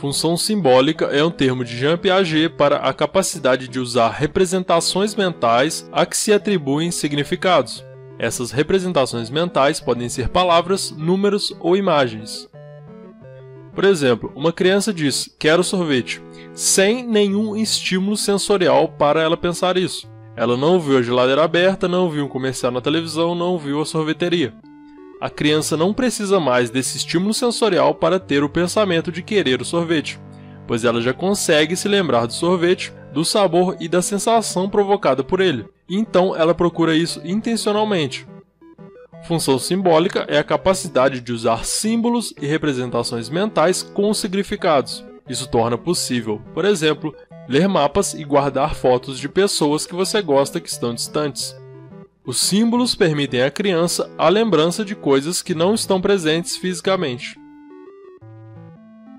Função simbólica é um termo de Jean Piaget para a capacidade de usar representações mentais a que se atribuem significados. Essas representações mentais podem ser palavras, números ou imagens. Por exemplo, uma criança diz, quero sorvete, sem nenhum estímulo sensorial para ela pensar isso. Ela não viu a geladeira aberta, não viu um comercial na televisão, não viu a sorveteria. A criança não precisa mais desse estímulo sensorial para ter o pensamento de querer o sorvete, pois ela já consegue se lembrar do sorvete, do sabor e da sensação provocada por ele. Então ela procura isso intencionalmente. Função simbólica é a capacidade de usar símbolos e representações mentais com significados. Isso torna possível, por exemplo, ler mapas e guardar fotos de pessoas que você gosta que estão distantes. Os símbolos permitem à criança a lembrança de coisas que não estão presentes fisicamente.